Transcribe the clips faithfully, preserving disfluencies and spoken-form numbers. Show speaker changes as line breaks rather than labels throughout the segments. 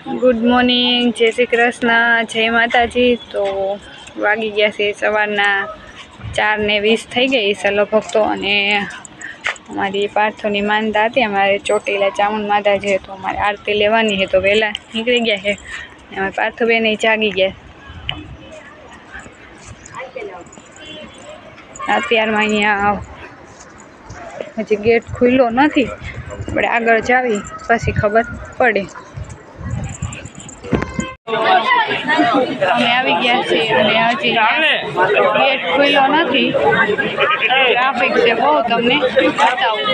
Good morning, जय श्री कृष्ण, जय माताजी। तो वागी गया से सवारना चार ने वीस थी गई છે લગભગ તો। અને અમારી પાર્થોની માનતા હતી, અમારે ચોટીલા ચામુંડ માતા છે તો અમારે આરતી લેવાની છે, તો વહેલા નીકળી ગયા છે। અમારે પાર્થોબેન જાગી ગયા। અત્યારમાં અહીંયા હજી ગેટ ખુલ્લો નથી, આપણે આગળ જાવી પછી ખબર પડે। અમે આવી ગયા છીએ અને હજી ગેટ ખુલ્લો નથી, ટ્રાફિક છે બહુ। તમને બતાવું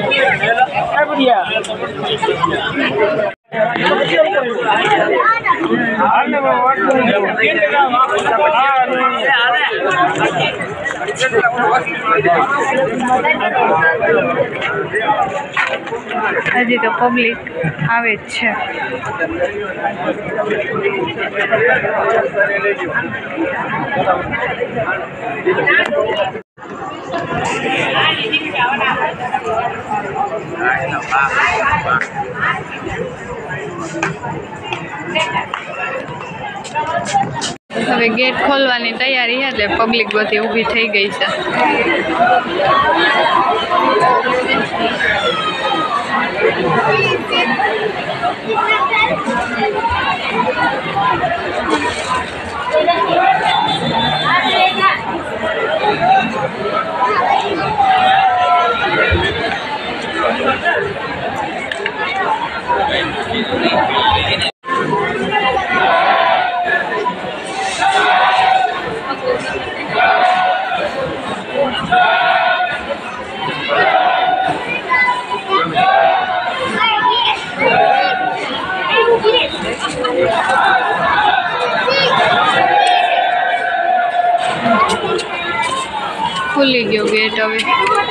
હજી તો પબ્લિક આવે જ છે। હવે ગેટ ખોલવાની તૈયારી છે એટલે પબ્લિક બધી ઊભી થઈ ગઈ છે। खुली गयो गेट। हवे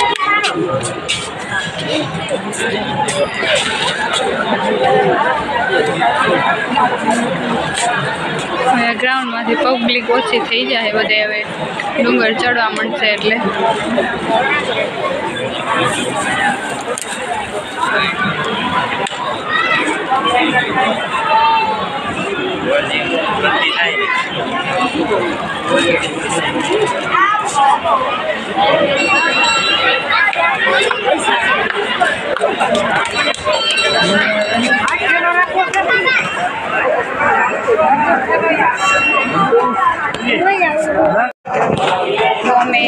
ग्राउंड में पब्लिक ओછી થઈ જાય બધે। હવે ડુંગર ચડવા માંડશે એટલે तो अमे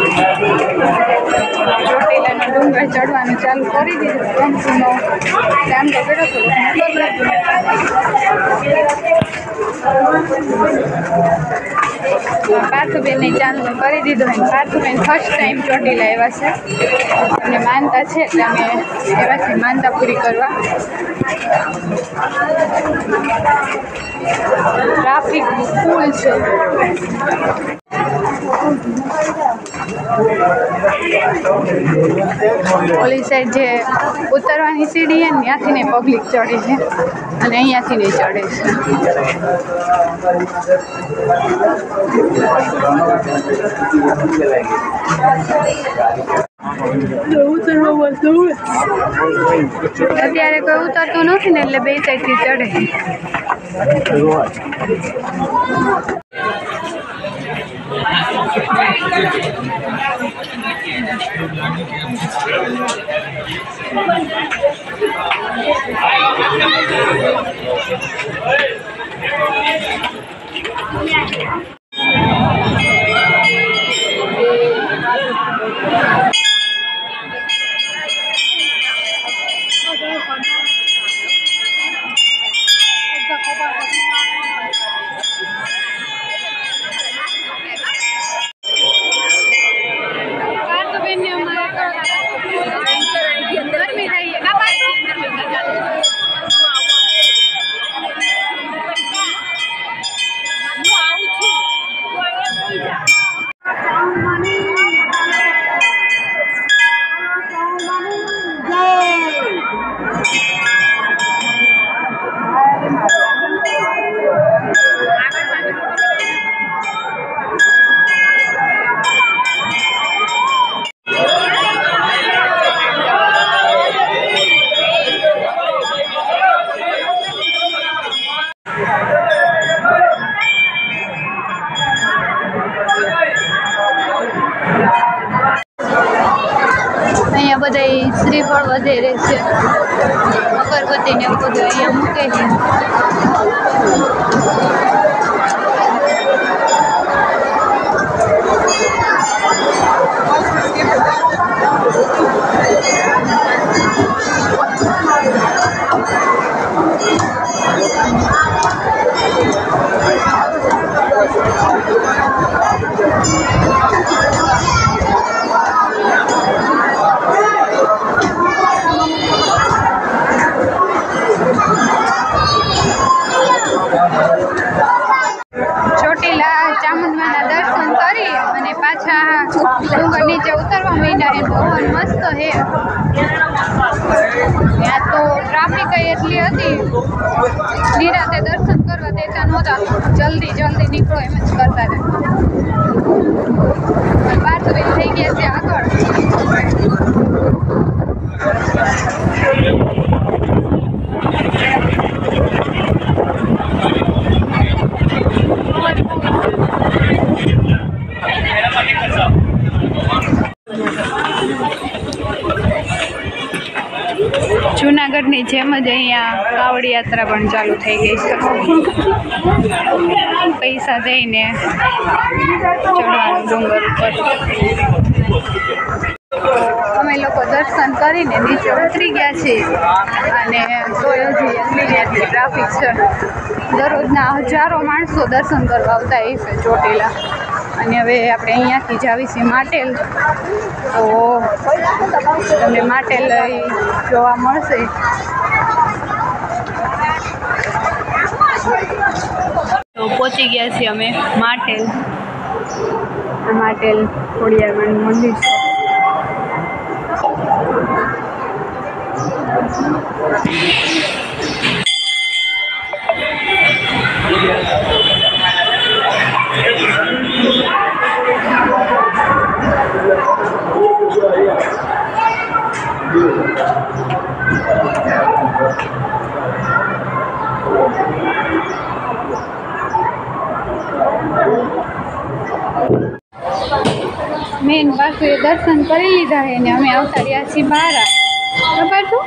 ચોટીલાનો ડુંગર ચડવાનું ચાલુ કરી દીધું। કંપનીનો કામ તો કર્યો હતો, પાર્થુબેનને ચાલુ કરી દીધું। પાર્થુબેન ફર્સ્ટ ટાઈમ ચોટીલા આવ્યા છે, અમને માનતા છે એટલે અમે એવા છે માનતા પૂરી કરવા। ટ્રાફિક ફૂલ છે। ઓલી સાઈડ જે ઉતરવાની સીડી છે ને ત્યાંથી ને પબ્લિક ચડે છે અને અહીંયાથી ને ચડે છે। અત્યારે કોઈ ઉતરતું નથી ને એટલે બે સાઈડથી ચડે। શ્રીફળ વધેરે છે, અગરબત્તી ને એવું બધું અહીંયા મૂકે છે. ચોટીલા ચામુંડમાના દર્શન કરી અને પાછા ડુંગર નીચે ઉતરવા માંડ્યા. એ બહુ મસ્ત છે. ત્યાં તો ટ્રાફિક એટલી હતી, નિરાતે દર્શન કરવા દેતા નહોતા. જલ્દી જલ્દી નીકળો એમ જ કરતા હતા. પાર્થવેલ થઈ ગયા છે આગળ. જૂનાગઢની જેમ જ અહીંયા કાવડ યાત્રા પણ ચાલુ થઈ ગઈ છે. પૈસા દઈને ચડવાનું ડુંગર ઉપર. અમે લોકો દર્શન કરીને નીચે ઉતરી ગયા છીએ અને તોય હજી એટલી એટલી ટ્રાફિક છે. દરરોજના હજારો માણસો દર્શન કરવા આવતા એ છે ચોટીલા. અને હવે આપણે અહીંયાથી જાવી છીએ માટેલ. તો તમને માટેલ જોવા મળશે. તો પહોંચી ગયા છીએ અમે માટેલ. માટેલ ખોડિયારમાંનું મંદિર છે. મેન પાસે દર્શન કરી લીધા છે ને અમે આવતા રહ્યા છીએ બારા. ખબર છું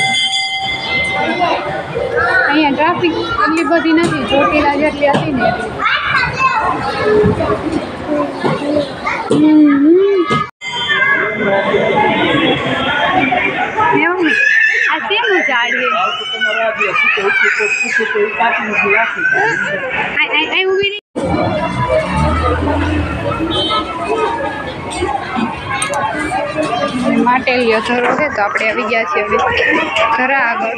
અહીંયા ટ્રાફિક એટલી બધી નથી, ચોટીલા જેટલી હતી ને એટલી. એવું આ શેનું ઝાડ છે? ઉભી માટેલિયો ધરો છે. તો આપણે આવી ગયા છીએ હવે ઘરા આગળ.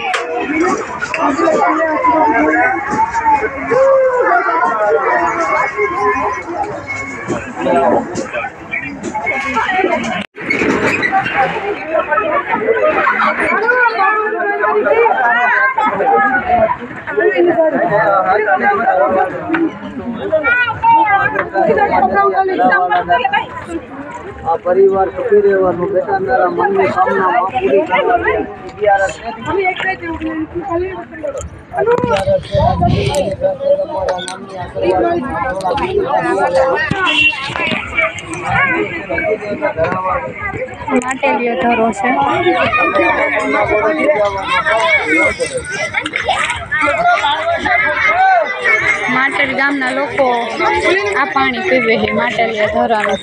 આ પરિવાર સુખી રહેવાનું, બેટાના મનની કામના પૂરી કરવાની.
માટેલિયો ધરો છે. માટેલ ગામના લોકો આ પાણી પીવે છે માટેલિયા ધરાનું.